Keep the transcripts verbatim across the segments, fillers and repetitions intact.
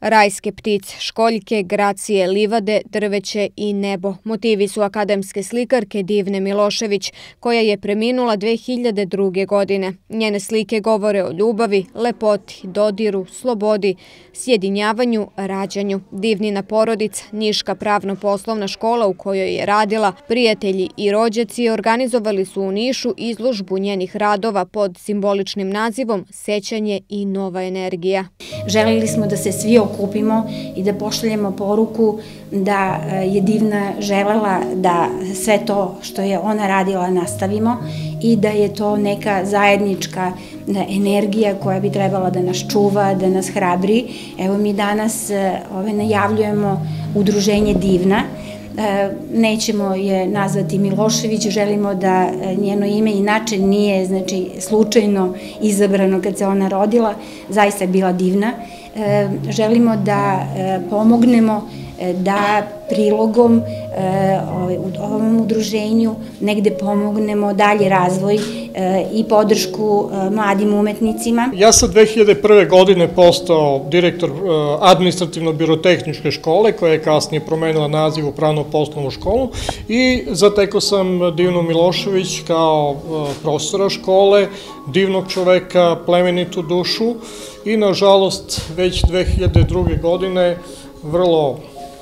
Rajske ptice, školjke, gracije, livade, drveće i nebo. Motivi su akademske slikarke Divne Milošević, koja je preminula dve hiljade druge. godine. Njene slike govore o ljubavi, lepoti, dodiru, slobodi, sjedinjavanju, rađanju. Divnina porodica, Niška pravno-poslovna škola u kojoj je radila, prijatelji i rođaci organizovali su u Nišu izložbu njenih radova pod simboličnim nazivom Sećanje i nova energija. Želili smo da se svi okupimo i da pošaljemo poruku da je Divna želela da sve to što je ona radila nastavimo i da je to neka zajednička energija koja bi trebala da nas čuva, da nas hrabri. Evo mi danas najavljujemo udruženje Divna. Nećemo je nazvati Milošević, želimo da njeno ime inače nije znači, slučajno izabrano kad se ona rodila, zaista je bila divna. Želimo da pomognemo da prilogom ovom udruženju negde pomognemo dalje razvoj i podršku mladim umetnicima. Ja sam dve hiljade prve. godine postao direktor administrativno-birotehničke škole, koja je kasnije promenila naziv u pravno-poslovnu školu, i zatekao sam Divnu Milošević kao profesora škole, divnog čoveka, plemenitu dušu i nažalost već dve hiljade druge. godine vrlo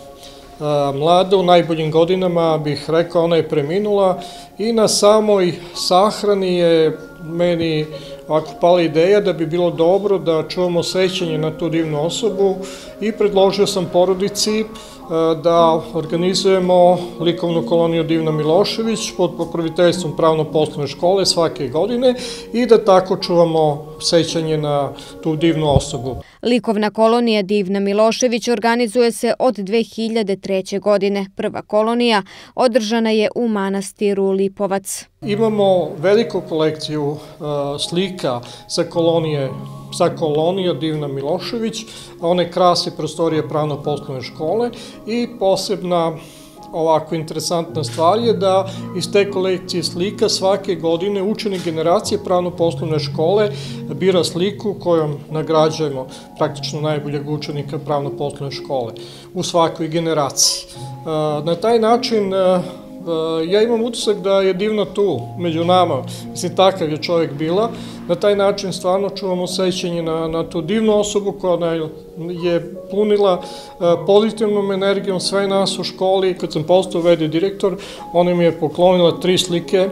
mlada, u najboljim godinama bih rekao, ona je preminula i na samoj sahrani je meni ovako pala ideja da bi bilo dobro da čuvamo sećanje na tu divnu osobu i predložio sam porodici da organizujemo likovnu koloniju Divna Milošević pod pokroviteljstvom pravno-poslovne škole svake godine i da tako čuvamo sećanje na tu divnu osobu. Likovna kolonija Divna Milošević organizuje se od dve hiljade treće. godine. Prva kolonija održana je u manastiru Lipovac. Imamo veliku kolekciju slika sa kolonije sa kolonija Divna Milošević, one krase prostorije pravno-poslovne škole i posebna ovako interesantna stvar je da iz te kolekcije slika svake godine učenik generacije pravno-poslovne škole bira sliku kojom nagrađujemo praktično najboljeg učenika pravno-poslovne škole u svakoj generaciji. Na taj način ja imam utisak da je Divna tu, među nama, mislim takav je čovjek bila, na taj način stvarno čuvamo sećanje na, na tu divnu osobu koja je punila pozitivnom energijom sve nas u školi. Kad sam postao v d direktor, ona mi je poklonila tri slike,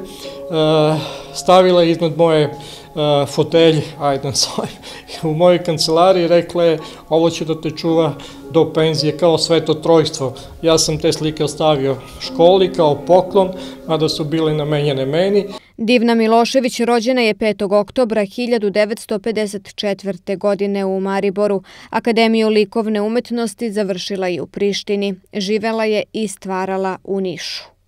stavila iznad moje fotelje, ajde nazovem, u mojoj kancelariji, rekla je ovo će da te čuva do penzije kao sveto trojstvo. Ja sam te slike ostavio školi kao poklon, mada su bile namenjene meni. Divna Milošević rođena je petog oktobra hiljadu devetsto pedeset četvrte. godine u Mariboru. Akademiju likovne umetnosti završila i u Prištini. Živela je i stvarala u Nišu.